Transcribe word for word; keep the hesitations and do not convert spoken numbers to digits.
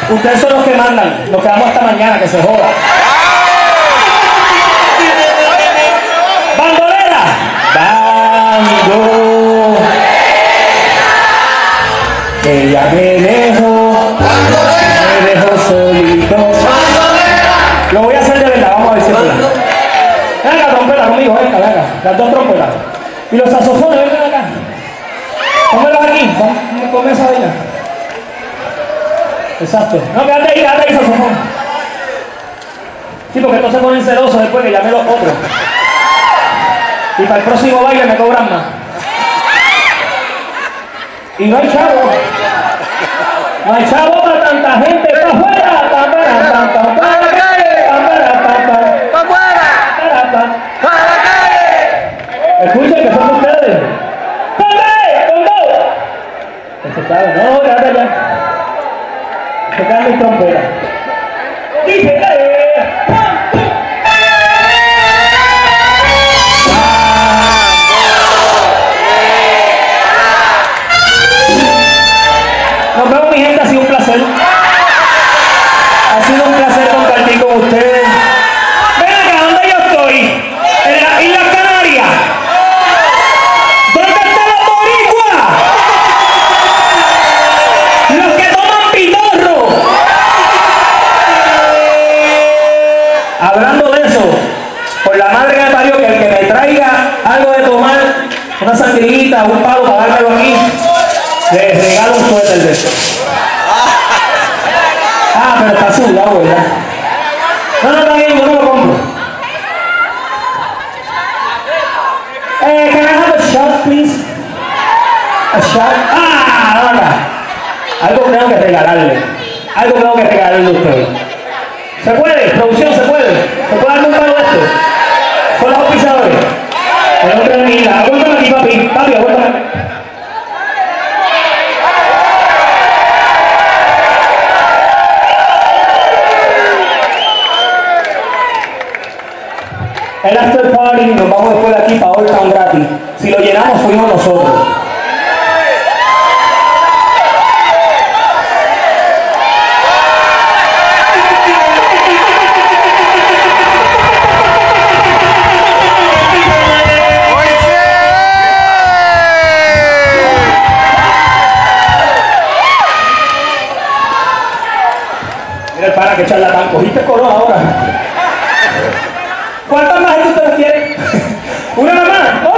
Ustedes son los que mandan, los que vamos hasta mañana, que se joda. ¡Bandolera! Bando. Ella me dejó, me dejó solito. Lo voy a hacer de verdad, vamos a ver si es verdad. Venga, trompeta conmigo, venga, venga. Las dos trompetas. Y los saxofones, vengan acá. Pónmelos aquí, ponme esa vaina. Exacto. No, quédate ahí, quédate ahí, saxofón. Sí, porque estos se ponen celosos después que llamé los otros. Y para el próximo baile me cobran más. Y no hay chavo. No hay chavo para tanta gente. ¡Para afuera! ¡Para afuera! ¡Para la calle! ¡Para afuera! ¡Para la calle! Escuchen que son ustedes. ¡Ponte! ¡Ponte! No, quédate allá. Se quedan mis trompetas. ¡Dice! Nos vemos, mi gente, ha sido un placer. Ha sido un placer compartir con ustedes. Ven acá, ¿dónde yo estoy? En las Islas Canarias. ¿Dónde están los boricuas? Los que toman pitorro. Hablando de eso, por la madre que me parió, que el que me traiga algo de tomar, una sangrita, un palo para dármelo aquí, le regalo un suéter de eso. Ah, pero está sudado, ¿verdad? No, no, está bien, yo no lo compro. Eh, can I have a shot, please? A shot. Ah, no, acá. Algo tengo que regalarle. Algo tengo que regalarle a ustedes. ¿Se puede? ¿Producción se puede? ¿Se puede dar un palo de esto? ¿Son los auspiciadores? Tengo que terminar. Aguántame aquí, papi. Papi, aguántame. El after party, nos vamos después de aquí para Old Town gratis. Si lo llenamos, fuimos nosotros. Mira el pana que charlatán, cogiste color ahora. ¿Cuántas más ustedes quieren? ¿Una más?